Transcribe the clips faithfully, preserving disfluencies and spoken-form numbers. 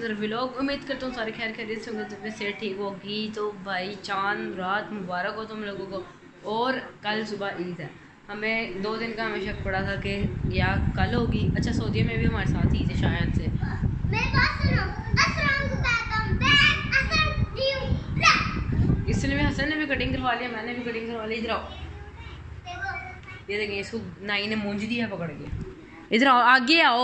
ज़रा व्लॉग। उम्मीद करता हूँ सारे खैर खैरियत से होंगे, तबीयत से ठीक होगी। तो भाई चांद रात मुबारक हो तुम लोगों को। और कल सुबह ईद है, हमें दो दिन का हमें शक पड़ा था कि या कल होगी। अच्छा सऊदी में भी हमारे साथ ईद है शायद से। इसलिए मैं हसन ने भी कटिंग करवा लिया, मैंने भी कटिंग करवा ली। इधर आओ, ये देखें इसको नाई ने मूंज दिया पकड़ के। इधर आओ, आगे आओ।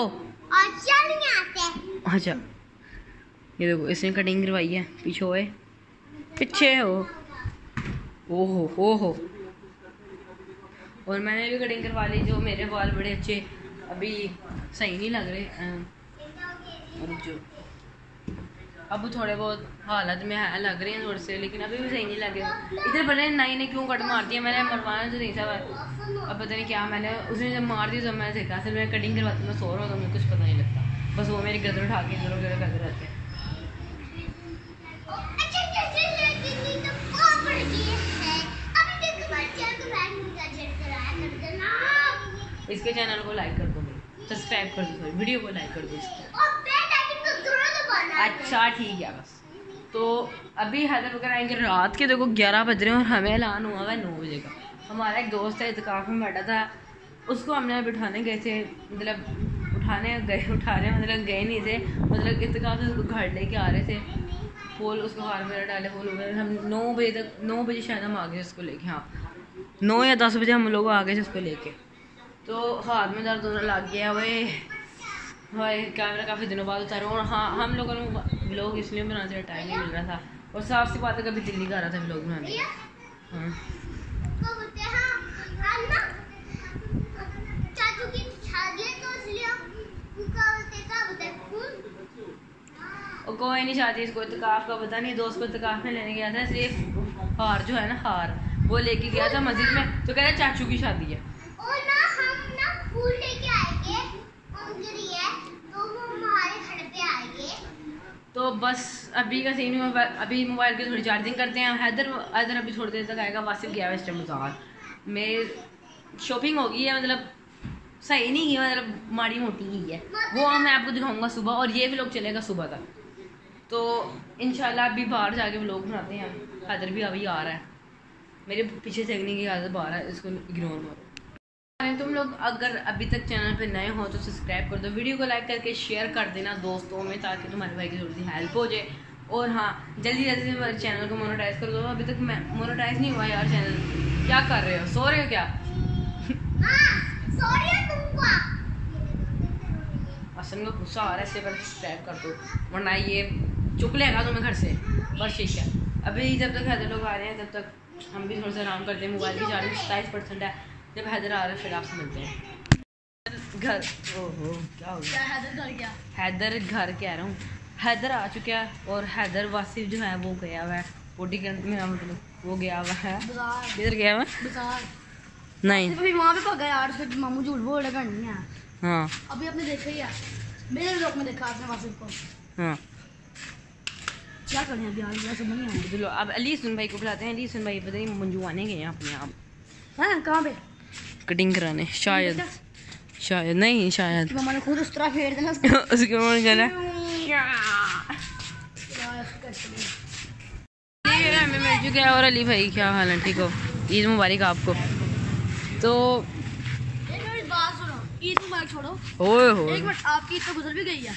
अच्छा ये देखो इसने कटिंग करवाई है, पीछे होए पीछे हो। ओहो ओहो। और मैंने भी कटिंग करवा ली, जो मेरे बाल बड़े अच्छे अभी सही नहीं लग रहे। और जो अब थोड़े बहुत हालत में है लग रहे हैं थोड़े से, लेकिन अभी भी सही नहीं लगे। इधर बने नाई ने क्यों कट मार दिया, मैंने मरवाना तो नहीं था। अब पता नहीं क्या मैंने उसने जब मार दी तो मैं देखा, असल मैं कटिंग करवाती मैं सो रहा हूँ तो मुझे कुछ पता नहीं लगता। बस वो मेरी गर्दन उठा के इधर उधर करते रहते हैं। इसके चैनल को लाइक कर दो, सब्सक्राइब कर दो, वीडियो को लाइक कर दो इसको। अच्छा ठीक है बस। तो अभी हैदर वगैरह आएंगे रात के, देखो ग्यारह बज रहे हैं और हमें ऐलान हुआ है नौ बजे का। हमारा एक दोस्त है इत्तेकाफ में बैठा था, उसको हमने बिठाने गए थे, मतलब उठाने गए उठाने मतलब गए नहीं थे, मतलब इत्तेकाफ से उसको घर लेके आ रहे थे। फूल उसको हार मेरा डाले फूल वगैरह। हम नौ बजे तक नौ बजे शायद हम आ गए उसको लेके। हाँ नौ या दस बजे हम लोग आ गए थे उसको लेके। तो हाथ में दर्द होने लग गया वे भाई, कैमरा काफ़ी दिनों बाद उतारा। और हाँ हम लोगों ने व्लॉग इसलिए बनाते हुए टाइम नहीं मिल रहा था, और साफ सी बात है कभी दिल्ली का आ रहा था व्लॉग बनाने। हाँ और कोई नहीं चाहती इसको इत्तेकाफ का पता नहीं। दोस्त को इत्तेकाफ में लेने गया था, सिर्फ हार जो है ना हार वो लेके गया था मस्जिद में, तो कह रहा चाचू की शादी है। और ना हम ना फूल लेके आएंगे, तो वो हमारे घर पे आएंगे। तो बस अभी का सीन हुआ, अभी मोबाइल की थोड़ी चार्जिंग करते हैं। हैदर हैदर अभी थोड़ी देर तक आएगा। वासिफ गया वेस्ट बाजार में, शॉपिंग हो गई है, मतलब सही नहीं है, मतलब माड़ी मोटी ही है वो। मैं आपको दिखाऊंगा सुबह, और ये भी लोग चलेगा सुबह तक। तो इंशाल्लाह अभी बाहर जाके व्लॉग बनाते हैं। हैदर भी अभी आ रहा है, मेरे पीछे देखने की आदत बाहर है, इसको इग्नोर करो। तुम लोग अगर अभी तक चैनल पे नए हो तो सब्सक्राइब कर दो, वीडियो को लाइक करके शेयर कर देना दोस्तों में, ताकि तुम्हारे भाई की थोड़ी सी हेल्प हो जाए। और हाँ जल्दी जल्दी से मेरे चैनल को मोनेटाइज कर दो। अभी तक मैं मोनेटाइज नहीं हुआ यार चैनल। क्या कर रहे हो, सो रहे हो क्या? असन को गुस्सा आ रहा है, इससे पहले सब्सक्राइब कर दो वरना ये चुक लेगा तुम्हें घर से। बस ठीक है, अभी जब तक हैदर लोग आ रहे हैं तब तक हम भी थोड़ा सा आराम करते हैं। मोबाइल की चार्जिंग सत्ताईस परसेंट है। जब हैदर आ रहा है फिर आपसे मिलते हैं घर। ओहो क्या हो गया, हैदर घर गया। हैदर घर कह रहा हूँ, हैदर आ चुका है। और हैदर वासिफ जो है वो गया हुआ है बॉडी के मेरा मतलब वो गया हुआ है। किधर गया हुआ नहीं अभी वहाँ पे पका यार, फिर मामू झूठ बोल रहा नहीं है। हाँ अभी आपने देखा ही है, मेरे लोग में देखा आपने वासिफ को। हाँ क्या करें अभी यार, समझ नहीं आ रहा। चलो अब अली सुन भाई को बुलाते हैं। अली सुन भाई पता नहीं मंजू आने गए हैं अपने आप। हाँ कहाँ पे कटिंग कराने? शायद शायद नहीं शायद मम्मा ने खुद उस तरह फेर देना उसके मन गला हमें मिल चुके हैं। और अली भाई क्या हाल है, ठीक हो? ईद मुबारक आपको। तो ईद मुबारक छोड़ो, ओए हो एक मिनट, आपकी ईद तो गुजर भी गई है।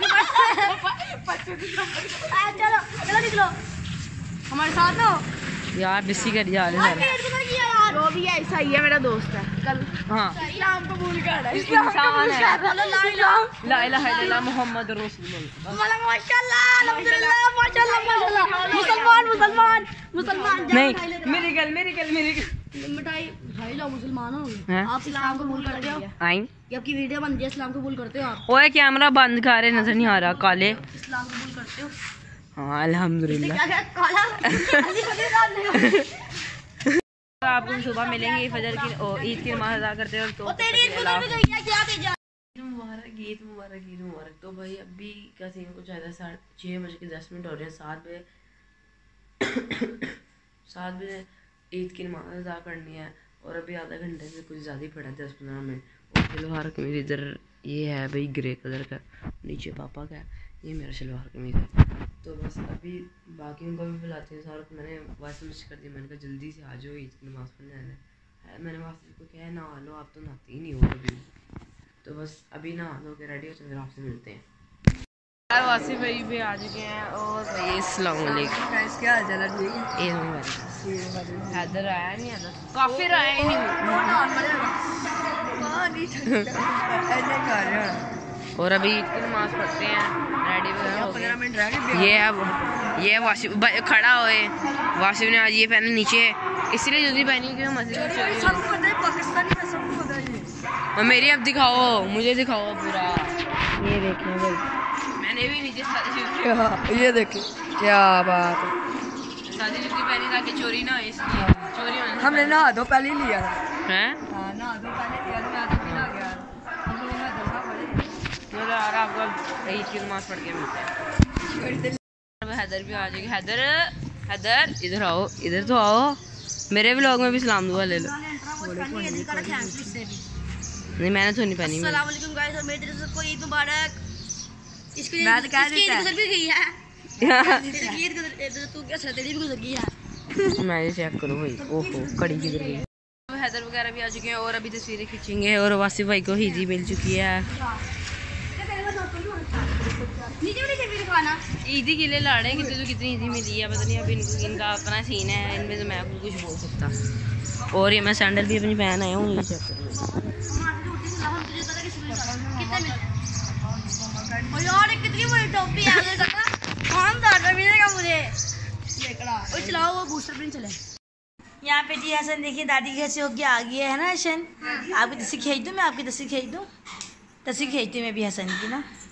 चलो चलो निकलो हमारे साथ हो यार, बिस्सी कर जा रहे हैं। जो भी है ऐसा ही है, मेरा दोस्त है। कल हाँ इस्लाम कबूल कर है, इस्लाम कबूल कर है। ला इलाहा इल्लल्लाह मुहम्मद रसूलुल्लाह। माशाल्लाह अल्हम्दुलिल्लाह माशाल्लाह माशाल्लाह। मुसलमान मुसलमान मुसलमान नहीं, मेरी गल मेरी गल मेरी गल मिठाई भाई लो। मुसलमान हो आप, इस्लाम कबूल करते हो? आई आपकी वीडियो बन गई, इस्लाम कबूल करते हो आप? ओए कैमरा बंद कर, नजर नहीं आ रहा काले। इस्लाम कबूल करते हो? हाँ अल्हम्दुलिल्लाह। आपको सुबह मिलेंगे फजर की ईद की नमाज अदा करते हो तो मुबारक ईद मुबारक ईद मुबारक। तो भाई अभी का सीन कुछ ज़्यादा साढ़े छः बज के दस मिनट हो रहे हैं। सात बजे सात बजे ईद की नमाज अदा करनी है, और अभी आधा घंटे से कुछ ज़्यादा ही पड़ा है, दस पंद्रह मिनट। और फिलहाल मेरी इधर ये है भाई ग्रे कलर का, नीचे पापा का है, ये मेरा शलवार कमीज है। तो बस अभी बाकी उनको भी बुलाते हैं। सारा मैंने वॉइस मैसेज कर दिया, मैंने कहा जल्दी से आ जाओ, ईद की नमाज़ पढ़ने आना है। मैंने वासिफ को कहा नहा लो, आप तो नहाते ही नहीं हो कभी। तो बस अभी नहा लो के रेडी हो, तो फिर आपसे मिलते हैं। वासिफ भाई भी आ चुके हैं और भाई अस्सलाम वालेकुम, क्या हाल चाल है? हैदर आया नहीं, हैदर काफिर आया ही नहीं। और अभी ईद की नमाज पढ़ते हैं, रेडी वगैरह पंद्रह मिनट रह गए। ये अब ये वासिफ खड़ा हुए, वासिफ ने आज ये पहने नीचे इसलिए जल्दी पहनी क्योंकि मस्जिद में चोरी हो। और मेरी अब दिखाओ, मुझे दिखाओ पूरा। ये देखें भाई, मैंने भी नीचे ये देखें क्या बात है। शादी जुत्ती पहनी ताकि चोरी ना हो, इसलिए चोरी होने हमने नहा दो पहले ही लिया है। हाँ नहा दो पहले लिया, मैं तो पिला गया। चलो यार आपको ईद की नमाज पढ़ के मिलते हैं। हैदर भी आ जाएगी। हैदर हैदर इधर आओ, इधर तो आओ, मेरे व्लॉग में भी सलाम दुआ ले लो। नहीं मैंने तो नहीं पहनी। अस्सलाम वालेकुम गाइस, और मेरी तरफ से कोई ईद मुबारक। इसके लिए मैं तो कह इसकी ईद गुजर भी गई है। इसकी ईद गुजर तू क्या तेरी भी गुजर गई है। मैं ये चेक करूँ भाई, ओहो कड़ी किधर गई। हैदर वगैरह भी आ चुके हैं और अभी तस्वीरें खींचेंगे। और वासिफ भाई को ईदी मिल चुकी है। ईदी के लिए लड़ रहे कितनी तो कितनी ईदी मिली है पता नहीं। अभी इनको इनका अपना सीन है, इनमें से मैं कुछ बोल सकता। और ये मैं सैंडल भी अपनी पहन आया हूँ, ये चेक करूँ। यार कितनी बड़ी टोपी है, मिलेगा मुझे। और चलाओ वो बूस्टर प्रिंट चले। यहाँ पे जी हसन देखिए दादी कैसे हो गया आ गया है ना हसन। आपकी तस्वीर खींच दूँ मैं, आपकी तस्वीर खींच दूँ, तस्वीर खींचती मैं भी हसन की ना।